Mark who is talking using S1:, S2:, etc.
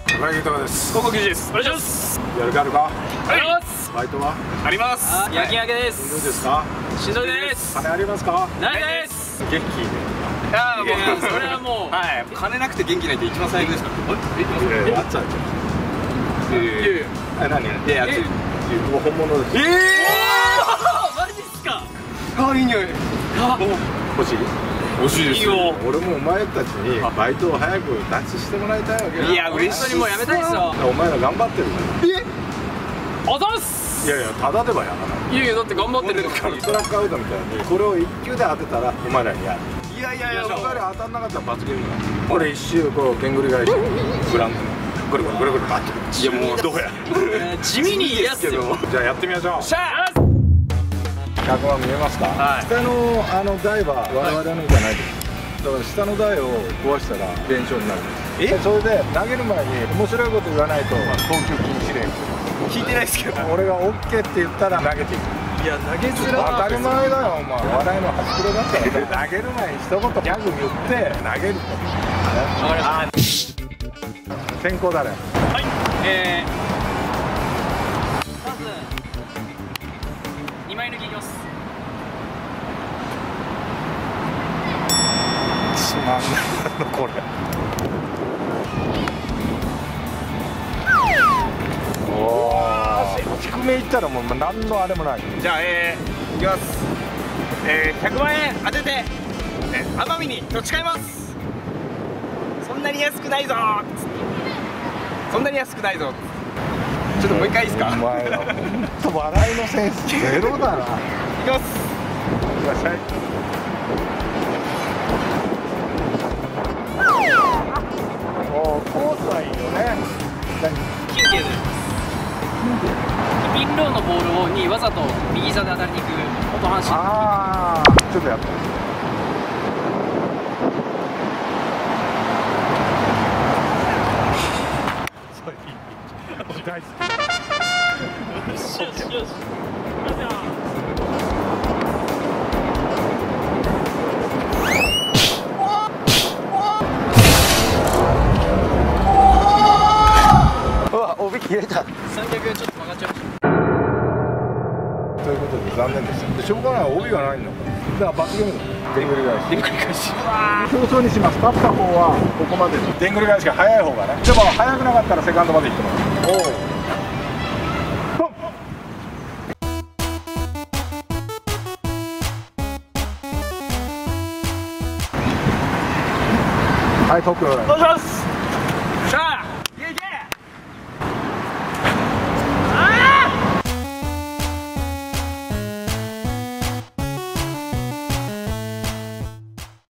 S1: 高木隆です。
S2: 高校球児です。お願いします。
S1: やる気あるか？
S2: あります。
S1: バイトは？
S2: あります。夜勤明けで
S1: しんどい
S2: す。
S1: ですか？
S2: しんどいです。
S1: 金ありますか？
S2: ないです。
S1: 元気で。
S2: いやもうそれはもうはい金なくて元気ないって一番最悪ですから。
S1: あっちゃう。何？
S2: いや
S1: もう本物です。
S2: マジですか？
S1: あ、いい匂い。欲しい？
S2: 欲しいですよ。
S1: 俺もお前たちにバイトを早く脱してもらいたいわけよ。
S2: いや嬉しい。もうやめたいですよ。
S1: お前ら頑張ってるから。
S2: あざっす。
S1: いやいや、ただではやらない。
S2: いやいやだって頑張ってるんですから。
S1: ストラックアウトみたいにこれを1球で当てたらお前らにやる。
S2: いやいやいや、
S1: そこから当たんなかったら罰ゲームだ。これ1周こうでんぐり返してグラウンドぐるぐるぐるぐる回ってる。いやもうどうや。
S2: 地味に嫌っすよ。
S1: じゃあやってみましょう。
S2: しゃあ。
S1: 100万見えますか？下の台は我々のじゃないです。だから下の台を壊したら減少になる。それで投げる前に面白いこと言わないと投球禁止令
S2: 聞いてないですけど。
S1: 俺が OK って言ったら投げていく。
S2: いや投げづら
S1: 当たり前だよお前。笑いの端くろだったら投げる前に一言ギャグ言って投げると。
S2: わかりまし
S1: 先行誰？
S2: た。はい。まず2枚抜きいきます。
S1: つまんないのこれ。おお。低めいったらもう何のあれもない。
S2: じゃあいきます。100万円当てて奄美に土地買います。そんなに安くないぞーっつって。そんなに安くないぞーっつって。ちょっともう一回いいですか？
S1: お前らほんと笑いのセンスゼロだな。い
S2: きます。
S1: いらっしゃい。おー、コースはいいよね。
S2: 9球でピンローのボールにわざと右座で当たりに行く元阪神。
S1: ああ、ちょっとやった。それいい。大好き。
S2: よしよしよし。
S1: 帯切れた。
S2: 三脚ちょっと曲がっちゃいました。
S1: ということで残念でした。しょうがない、帯がないんだから。だから罰ゲームだ。でんぐり返し。
S2: でんぐり返し。
S1: 競争にします。勝った方はここまで。でんぐり返しが早い方がね。でも早くなかったらセカンドまで行ってもらう。おお。はい、トップ。
S2: お願いします。